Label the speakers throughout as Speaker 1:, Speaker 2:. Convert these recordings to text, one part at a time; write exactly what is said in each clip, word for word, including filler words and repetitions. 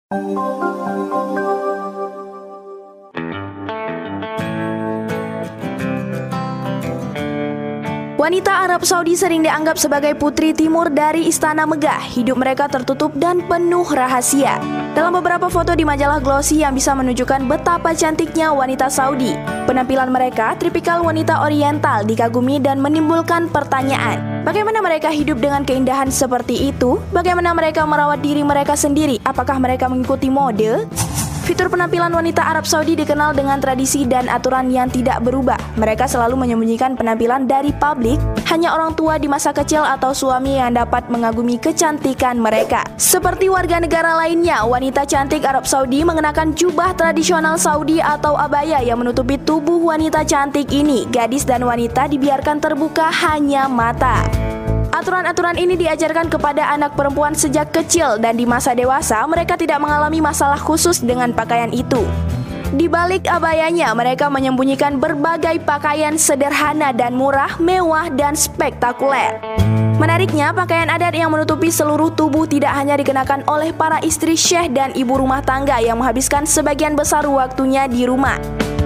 Speaker 1: Wanita Arab Saudi sering dianggap sebagai putri timur dari istana megah. Hidup mereka tertutup dan penuh rahasia. Dalam beberapa foto di majalah Glossy yang bisa menunjukkan betapa cantiknya wanita Saudi, penampilan mereka tipikal wanita oriental, dikagumi dan menimbulkan pertanyaan. Bagaimana mereka hidup dengan keindahan seperti itu? Bagaimana mereka merawat diri mereka sendiri? Apakah mereka mengikuti mode? Fitur penampilan wanita Arab Saudi dikenal dengan tradisi dan aturan yang tidak berubah. Mereka selalu menyembunyikan penampilan dari publik. Hanya orang tua di masa kecil atau suami yang dapat mengagumi kecantikan mereka. Seperti warga negara lainnya, wanita cantik Arab Saudi mengenakan jubah tradisional Saudi atau abaya yang menutupi tubuh wanita cantik ini. Gadis dan wanita dibiarkan terbuka hanya mata. Aturan-aturan ini diajarkan kepada anak perempuan sejak kecil dan di masa dewasa mereka tidak mengalami masalah khusus dengan pakaian itu. Di balik abayanya, mereka menyembunyikan berbagai pakaian sederhana dan murah, mewah dan spektakuler. Menariknya, pakaian adat yang menutupi seluruh tubuh tidak hanya dikenakan oleh para istri syekh dan ibu rumah tangga yang menghabiskan sebagian besar waktunya di rumah.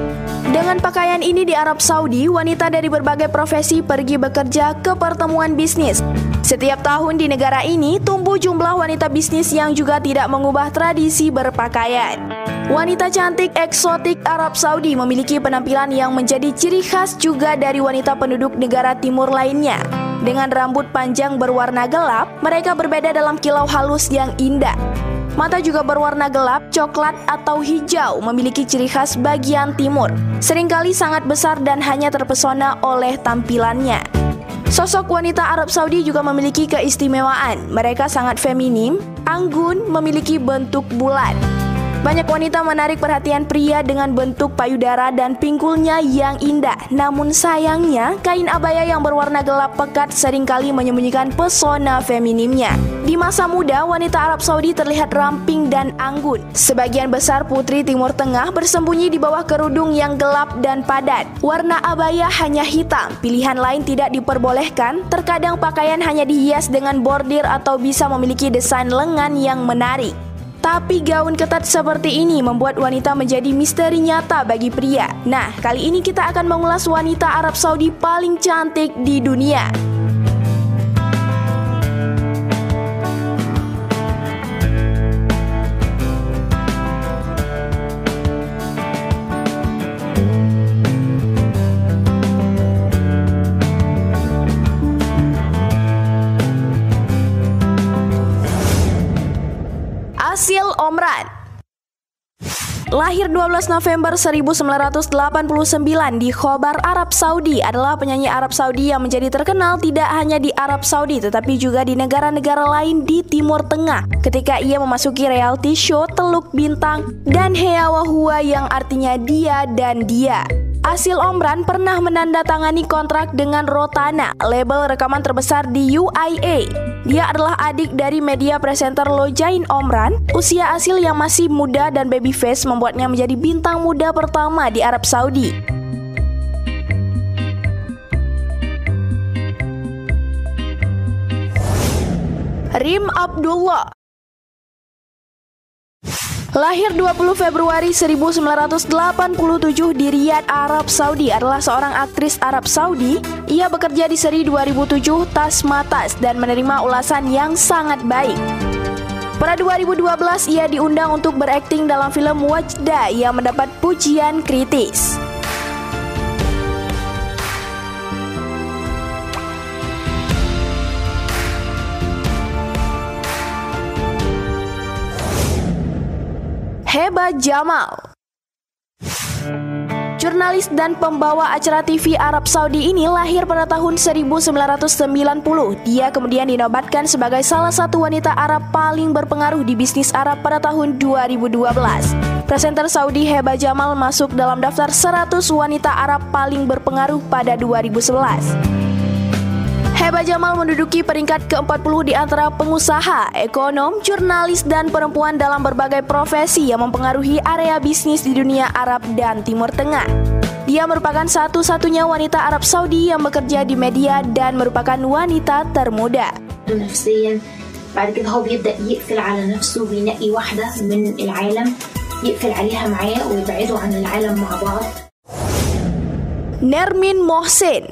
Speaker 1: Dengan pakaian ini di Arab Saudi, wanita dari berbagai profesi pergi bekerja ke pertemuan bisnis. Setiap tahun di negara ini, tumbuh jumlah wanita bisnis yang juga tidak mengubah tradisi berpakaian. Wanita cantik eksotik Arab Saudi memiliki penampilan yang menjadi ciri khas juga dari wanita penduduk negara timur lainnya. Dengan rambut panjang berwarna gelap, mereka berbeda dalam kilau halus yang indah. Mata juga berwarna gelap, coklat atau hijau, memiliki ciri khas bagian timur. Seringkali sangat besar dan hanya terpesona oleh tampilannya. Sosok wanita Arab Saudi juga memiliki keistimewaan. Mereka sangat feminim, anggun, memiliki bentuk bulat. Banyak wanita menarik perhatian pria dengan bentuk payudara dan pinggulnya yang indah. Namun sayangnya, kain abaya yang berwarna gelap pekat seringkali menyembunyikan pesona feminimnya. Di masa muda, wanita Arab Saudi terlihat ramping dan anggun. Sebagian besar putri Timur Tengah bersembunyi di bawah kerudung yang gelap dan padat. Warna abaya hanya hitam, pilihan lain tidak diperbolehkan. Terkadang pakaian hanya dihias dengan bordir atau bisa memiliki desain lengan yang menarik. Tapi gaun ketat seperti ini membuat wanita menjadi misteri nyata bagi pria. Nah, kali ini kita akan mengulas wanita Arab Saudi paling cantik di dunia. Asil Omran. Lahir dua belas November seribu sembilan ratus delapan puluh sembilan di Khobar, Arab Saudi, adalah penyanyi Arab Saudi yang menjadi terkenal tidak hanya di Arab Saudi tetapi juga di negara-negara lain di Timur Tengah ketika ia memasuki reality show Teluk Bintang dan Heya Wahua yang artinya dia dan dia. Asil Omran pernah menandatangani kontrak dengan Rotana, label rekaman terbesar di U A E. Dia adalah adik dari media presenter Lojain Omran. Usia Asil yang masih muda dan baby face membuatnya menjadi bintang muda pertama di Arab Saudi. Rim Abdullah. Lahir dua puluh Februari seribu sembilan ratus delapan puluh tujuh di Riyadh, Arab Saudi, adalah seorang aktris Arab Saudi. Ia bekerja di seri dua ribu tujuh Tas Matas dan menerima ulasan yang sangat baik. Pada dua ribu dua belas ia diundang untuk berakting dalam film Wajda yang mendapat pujian kritis. Heba Jamal. Jurnalis dan pembawa acara T V Arab Saudi ini lahir pada tahun seribu sembilan ratus sembilan puluh. Dia kemudian dinobatkan sebagai salah satu wanita Arab paling berpengaruh di bisnis Arab pada tahun dua ribu dua belas. Presenter Saudi Heba Jamal masuk dalam daftar seratus wanita Arab paling berpengaruh pada dua ribu sebelas. Heba Jamal menduduki peringkat ke empat puluh di antara pengusaha, ekonom, jurnalis, dan perempuan dalam berbagai profesi yang mempengaruhi area bisnis di dunia Arab dan Timur Tengah. Dia merupakan satu-satunya wanita Arab Saudi yang bekerja di media dan merupakan wanita termuda.
Speaker 2: نفسيا بعد كده هو بيبدأ يقفل على نفسه، بينقي واحدة من العالم يقفل عليها معاه ويبعدوا عن العالم مع بعض.
Speaker 1: Nermin Mohsen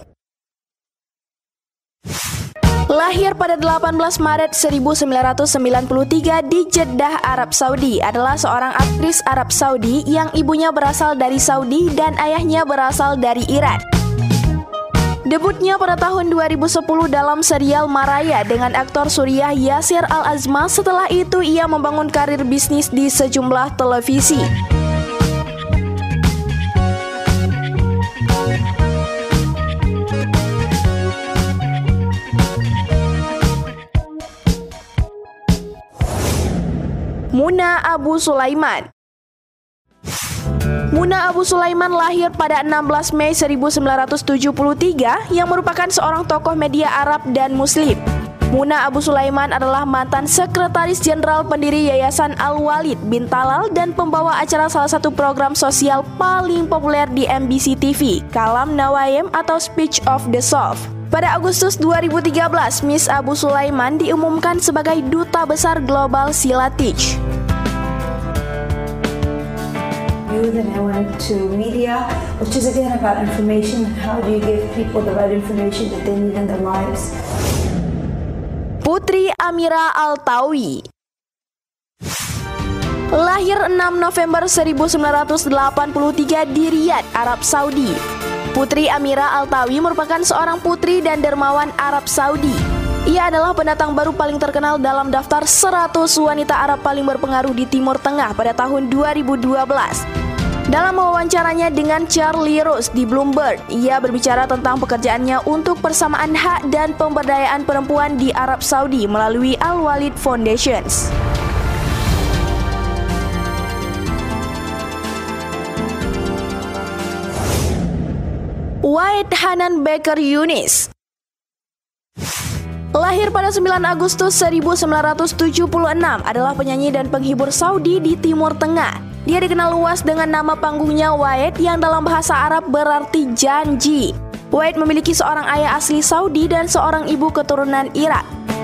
Speaker 1: lahir pada delapan belas Maret seribu sembilan ratus sembilan puluh tiga di Jeddah, Arab Saudi, adalah seorang aktris Arab Saudi yang ibunya berasal dari Saudi dan ayahnya berasal dari Iran. Debutnya pada tahun dua ribu sepuluh dalam serial Maraya dengan aktor Suriah Yasir Al-Azma. Setelah itu ia membangun karir bisnis di sejumlah televisi. Muna Abu Sulaiman Muna Abu Sulaiman lahir pada enam belas Mei seribu sembilan ratus tujuh puluh tiga yang merupakan seorang tokoh media Arab dan Muslim. Muna Abu Sulaiman adalah mantan sekretaris jenderal pendiri Yayasan Al-Walid bin Talal dan pembawa acara salah satu program sosial paling populer di M B C T V, Kalam Nawayem atau Speech of the Soft. Pada Agustus dua ribu tiga belas, Miss Abu Sulaiman diumumkan sebagai Duta Besar Global Sila Teach.
Speaker 3: Then I went to media, which is again about information. How do you give people the right information that they need in their lives?
Speaker 1: Putri Amira Altawi lahir enam November seribu sembilan ratus delapan puluh tiga di Riyadh, Arab Saudi. Putri Amira Altawi merupakan seorang putri dan dermawan Arab Saudi. Ia adalah pendatang baru paling terkenal dalam daftar seratus wanita Arab paling berpengaruh di Timur Tengah pada tahun dua ribu dua belas. Dalam wawancaranya dengan Charlie Rose di Bloomberg, ia berbicara tentang pekerjaannya untuk persamaan hak dan pemberdayaan perempuan di Arab Saudi melalui Al-Walid Foundations. Wahid Hanan Baker Yunis lahir pada sembilan Agustus seribu sembilan ratus tujuh puluh enam, adalah penyanyi dan penghibur Saudi di Timur Tengah. Dia dikenal luas dengan nama panggungnya Wahid yang dalam bahasa Arab berarti janji. Wahid memiliki seorang ayah asli Saudi dan seorang ibu keturunan Irak.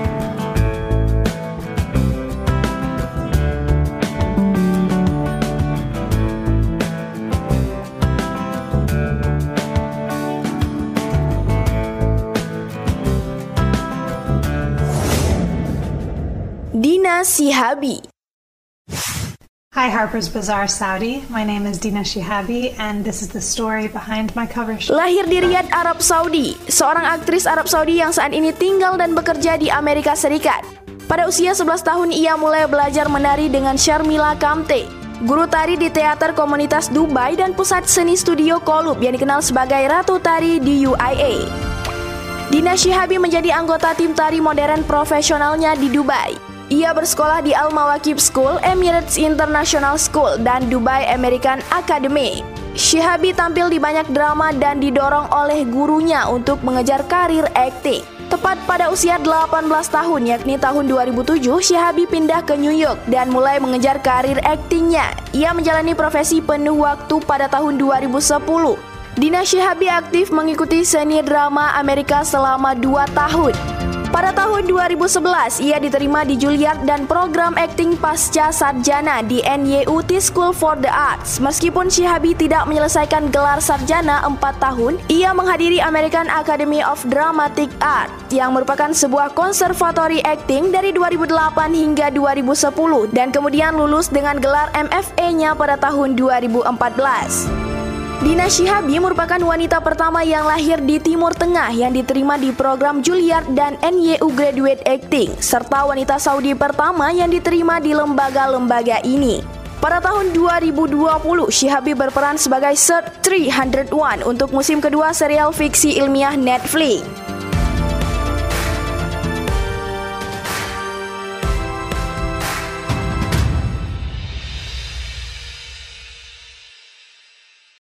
Speaker 1: Dina Shihabi.
Speaker 4: Hi Harper's Bazaar Saudi, my name is Dina Shihabi and this is the story behind my cover sheet.
Speaker 1: Lahir di Riyadh, Arab Saudi, seorang aktris Arab Saudi yang saat ini tinggal dan bekerja di Amerika Serikat. Pada usia sebelas tahun ia mulai belajar menari dengan Sharmila Kamte, guru tari di teater komunitas Dubai dan pusat seni studio Kolub yang dikenal sebagai Ratu Tari di U I A. Dina Shihabi menjadi anggota tim tari modern profesionalnya di Dubai. Ia bersekolah di Al-Mawakib School, Emirates International School, dan Dubai American Academy. Shihabi tampil di banyak drama dan didorong oleh gurunya untuk mengejar karir akting. Tepat pada usia delapan belas tahun, yakni tahun dua ribu tujuh, Shihabi pindah ke New York dan mulai mengejar karir aktingnya. Ia menjalani profesi penuh waktu pada tahun dua ribu sepuluh. Dina Shihabi aktif mengikuti seni drama Amerika selama dua tahun. Pada tahun dua ribu sebelas, ia diterima di Juilliard dan program akting pasca sarjana di N Y U T School for the Arts. Meskipun Shihabi tidak menyelesaikan gelar sarjana empat tahun, ia menghadiri American Academy of Dramatic Art yang merupakan sebuah konservatori akting dari dua ribu delapan hingga dua ribu sepuluh dan kemudian lulus dengan gelar M F A-nya pada tahun dua ribu empat belas. Dina Shihabi merupakan wanita pertama yang lahir di Timur Tengah yang diterima di program Juilliard dan N Y U Graduate Acting, serta wanita Saudi pertama yang diterima di lembaga-lembaga ini. Pada tahun dua ribu dua puluh, Shihabi berperan sebagai Sir tiga nol satu untuk musim kedua serial fiksi ilmiah Netflix.